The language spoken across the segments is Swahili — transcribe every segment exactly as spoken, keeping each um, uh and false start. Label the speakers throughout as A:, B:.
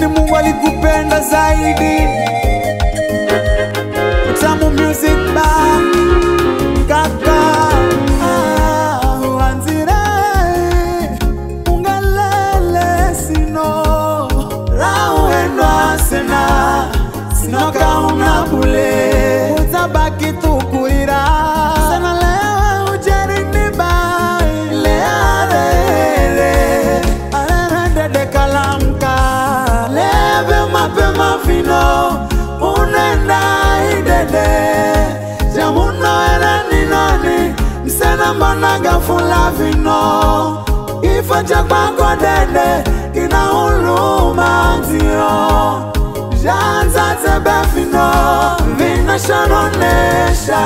A: nini Mungu alikupenda zaidi? Utamu Music Bar kaka ah, wanzire ungalele sino rauendwa sena sino kauna bule utabaki tukuira sana leo ujerini bai learere arere dede kalamka lebe mapema fino unenda idede jamuno era ninoni msena managa fula vino ifacha kwako dede kina uluma zio janza tebe fino vina sharonesha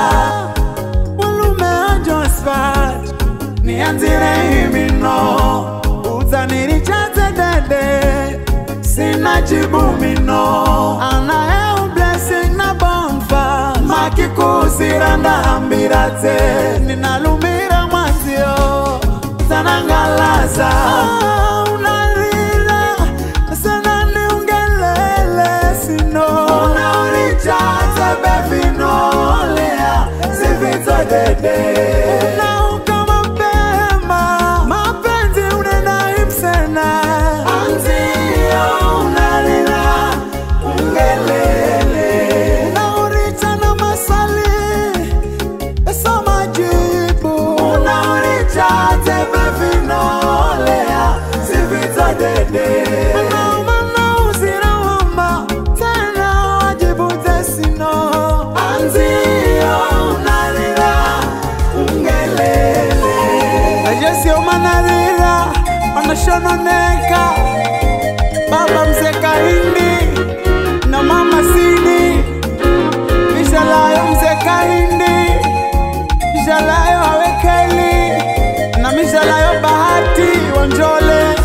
A: ulume ajosfat nianzire himino uzaniri chate dede sina jibu mino ana eu blessing na bonfa makikusi ambirate ninalumira mwazio sanangalaza ah, unarira sana niungelele sino unaurichate bevino lea sivito dede unauka mapema mapenzi unena imsena anzio unarira ungelele unauricha na masali eso majibu unauricha tebe vinolea sivito dede unaumana uzira wamba tena wajibu tesino anzio unarira ungelele ajesi umanarira wanashononeka baba mzee Kahindi na mama Sidi Bishalayo mzee Kahindi Bishalayo Awekeli na Bishalayo Bahati Wanjole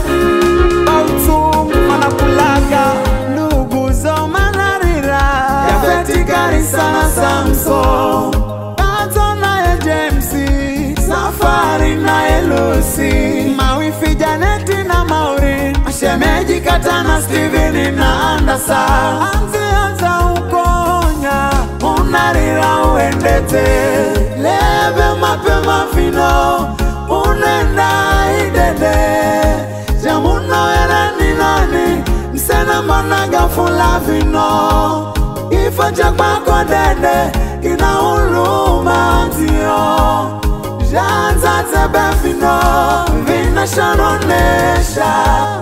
A: Bautu Manakulaga ndugu zo manarira Yafeti Karisa na Samson Tato na ya Jamesi Safari na Elusi Mawifi Janeti na Maureen Shemeji Katana Steven na Andasa Anzi anza ukonya unarira uendete lebe mapema fino unenda idede jamuno era ninani msena managa fula fino ifacha kwako dede kina uluma zio janza tebe fino vina sharonesha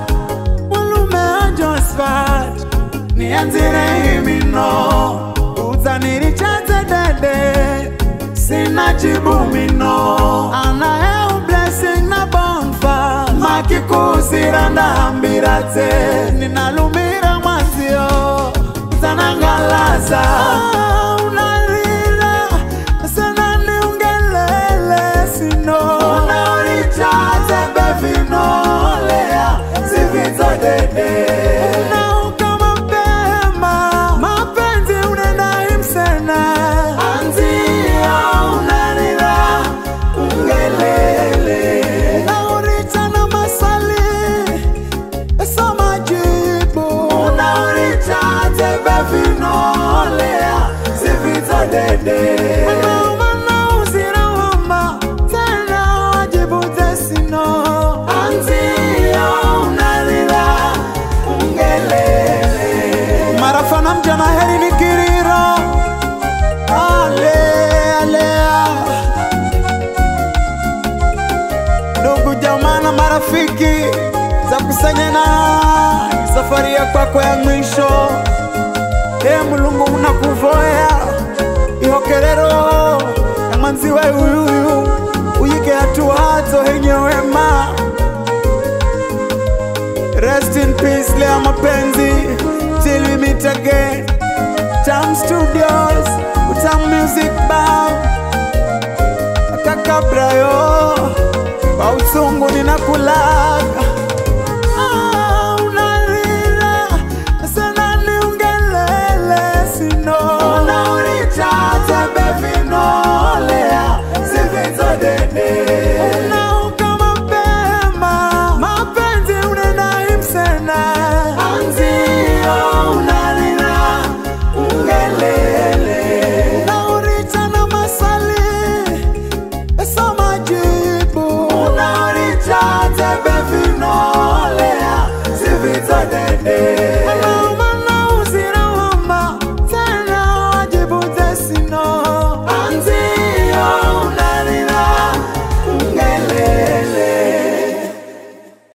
A: Josfat nianzire himino uzaniri chate dede sina jibu mino ana eu blessing na bonfa makikusi ambirate ninalumira mwazio zanangalaza ah, unarira sana niungelele sino unauricha tebe vino lea sivito dede unauka mapema mapenzi unena imsena anzio unarira ungelele unauricha na masali eso majibu unauricha tebe vino lea sivito dede unaumana uzira wamba tena wajibu tesino anzio unarira ungelele marafana mjana heri nikiriro ale alea ndugu jamana marafiki za kusanyana safari ya kwako ya mwisho e mulungu unakuvoya ihokerero ya manziwe uyuyu uyike hatu hato henye wema. Rest in peace Lea mapenzi till we meet again. Tam Studios Utamu Music Bar kaka Brayo Bautungu ninakulaga